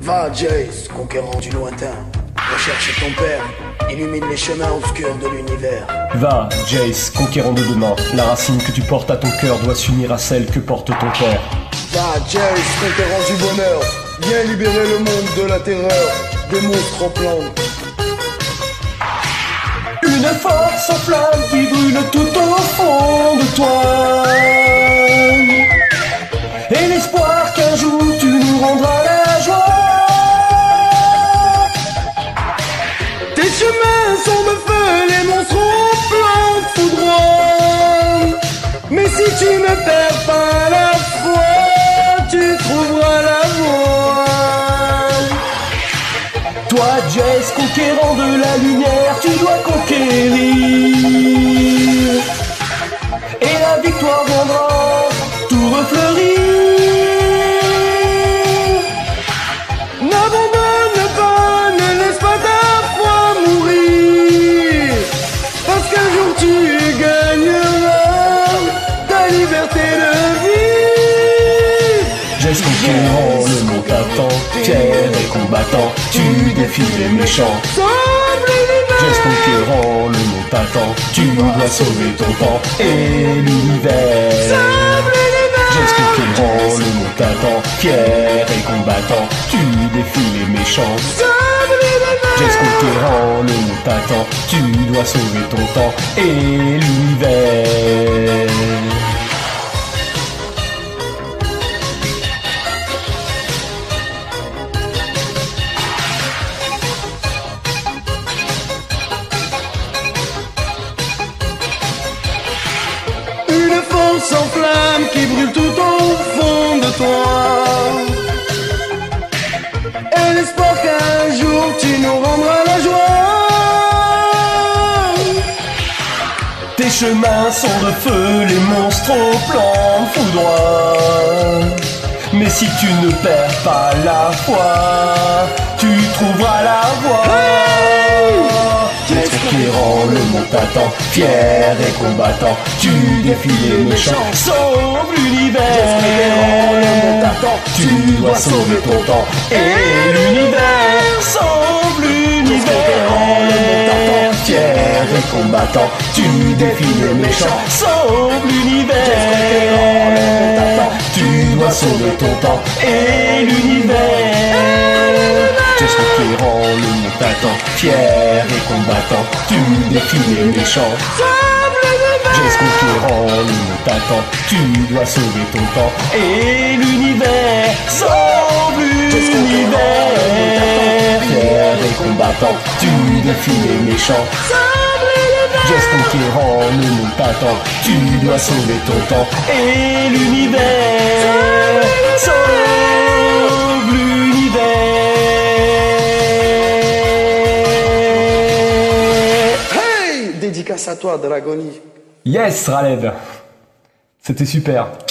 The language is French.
Va, Jace, conquérant du lointain. Recherche ton père, illumine les chemins obscurs de l'univers. Va, Jace, conquérant de demain. La racine que tu portes à ton cœur doit s'unir à celle que porte ton père. Va, Jace, conquérant du bonheur. Viens libérer le monde de la terreur, des monstres en plantes. Une force en flamme qui brûle tout au fond de toi. Et l'espoir qu'un jour tu nous rendras la joie. Tes chemins sont de feu, les monstres en plantes foudroient. Mais si tu ne perds pas la foi, tu trouveras la voie. Toi, Jace, conquérant de la lumière, tu dois conquérir. Et la victoire viendra tout refleurir. N'abandonne pas, ne laisse pas ta foi mourir. Parce qu'un jour tu gagneras ta liberté de vivre. Jace, conquérant, le monde t'attend, fier et combattant, tu défies les méchants. Jace, conquérant, le monde t'attend, tu dois sauver ton temps et l'univers. Jace, conquérant, le monde t'attend, fier et combattant, tu défies les méchants. Jace, conquérant, le monde t'attend, tu dois sauver ton temps et l'univers. Une force en flamme qui brûle tout au fond de toi. Et l'espoir qu'un jour tu nous rendras la joie. Tes chemins sont de feu, les monstres au plan foudroient. Mais si tu ne perds pas la foi, tu trouveras la voie. Jace, conquérant, le monde t'attend, fier et combattant, tu défies les méchants, sauve l'univers. Tu dois sauver ton temps et l'univers, sauve l'univers. Fier et combattant, tu défies les méchants, sauve l'univers. Tu dois sauver ton temps et l'univers. Jace, conquérant, le monde t'attend, fier et combattant, tu défies les méchants. Jace, conquérant, le monde t'attend, tu dois sauver ton temps et l'univers, sauve l'univers. Fier et combattant, tu défies les méchants. Jace, conquérant, le monde t'attend, tu dois sauver ton temps et l'univers, sauve l'univers. Hey, dédicace à toi, Dragoni. Yes, Ralev, c'était super.